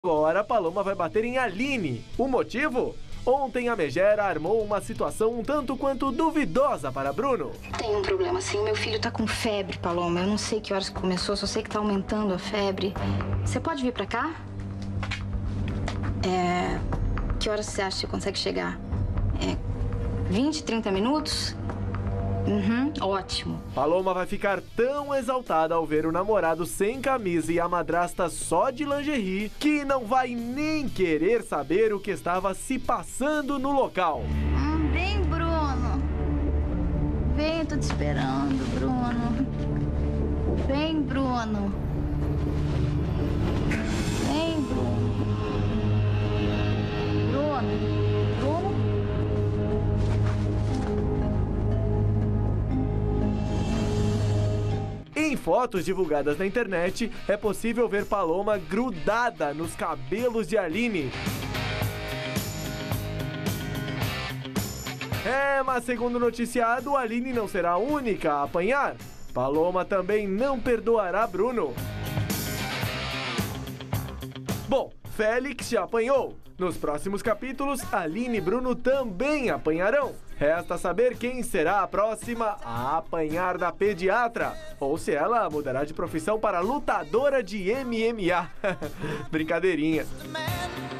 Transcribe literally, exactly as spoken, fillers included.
Agora Paloma vai bater em Aline. O motivo? Ontem a Megera armou uma situação um tanto quanto duvidosa para Bruno. Tem um problema sim, meu filho tá com febre, Paloma. Eu não sei que horas que começou, só sei que tá aumentando a febre. Você pode vir pra cá? É... Que horas você acha que consegue chegar? É... vinte, trinta minutos? Uhum, ótimo. Paloma vai ficar tão exaltada ao ver o namorado sem camisa e a madrasta só de lingerie que não vai nem querer saber o que estava se passando no local. Hum, vem, Bruno. Vem, eu tô te esperando, Bruno. Vem, Bruno. Vem, Bruno. Bruno. Bruno? Em fotos divulgadas na internet, é possível ver Paloma grudada nos cabelos de Aline. É, mas segundo o noticiado, Aline não será a única a apanhar. Paloma também não perdoará Bruno. Bom, Félix já apanhou. Nos próximos capítulos, Aline e Bruno também apanharão. Resta saber quem será a próxima a apanhar da pediatra, ou se ela mudará de profissão para lutadora de M M A. Brincadeirinha.